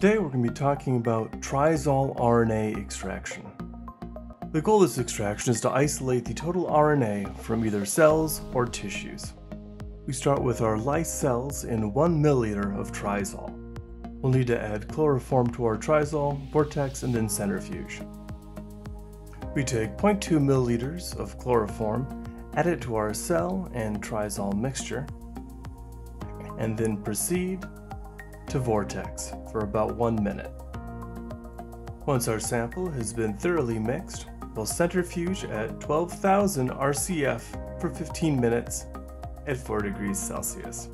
Today we're going to be talking about trizol RNA extraction. The goal of this extraction is to isolate the total RNA from either cells or tissues. We start with our lyse cells in 1 milliliter of trizol. We'll need to add chloroform to our trizol, vortex, and then centrifuge. We take 0.2 milliliters of chloroform, add it to our cell and trizol mixture, and then proceed to vortex for about 1 minute. Once our sample has been thoroughly mixed, we'll centrifuge at 12,000 RCF for 15 minutes at 4 degrees Celsius.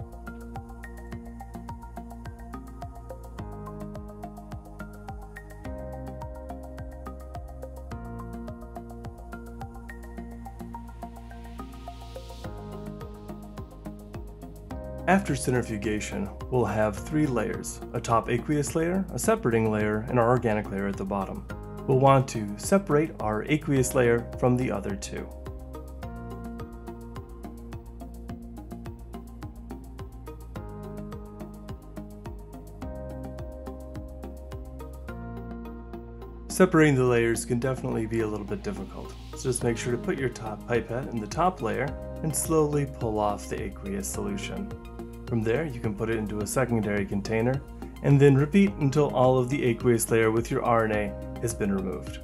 After centrifugation, we'll have 3 layers, a top aqueous layer, a separating layer, and our organic layer at the bottom. We'll want to separate our aqueous layer from the other 2. Separating the layers can definitely be a little bit difficult, so just make sure to put your top pipette in the top layer and slowly pull off the aqueous solution. From there, you can put it into a secondary container, and then repeat until all of the aqueous layer with your RNA has been removed.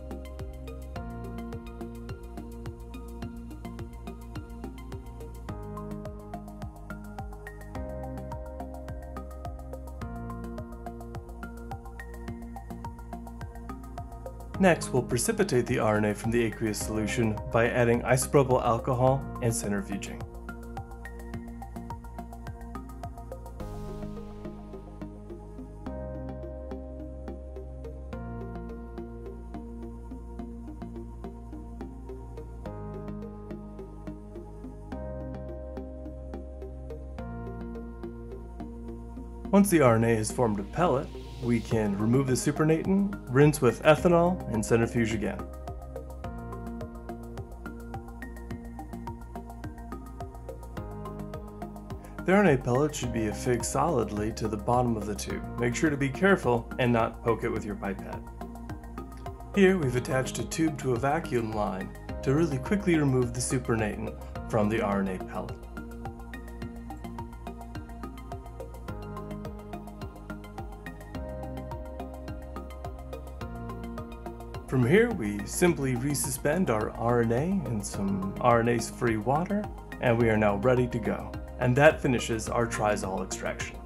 Next, we'll precipitate the RNA from the aqueous solution by adding isopropyl alcohol and centrifuging. Once the RNA has formed a pellet, we can remove the supernatant, rinse with ethanol, and centrifuge again. The RNA pellet should be affixed solidly to the bottom of the tube. Make sure to be careful and not poke it with your pipette. Here we've attached a tube to a vacuum line to really quickly remove the supernatant from the RNA pellet. From here, we simply resuspend our RNA in some RNase-free water, and we are now ready to go. And that finishes our trizol extraction.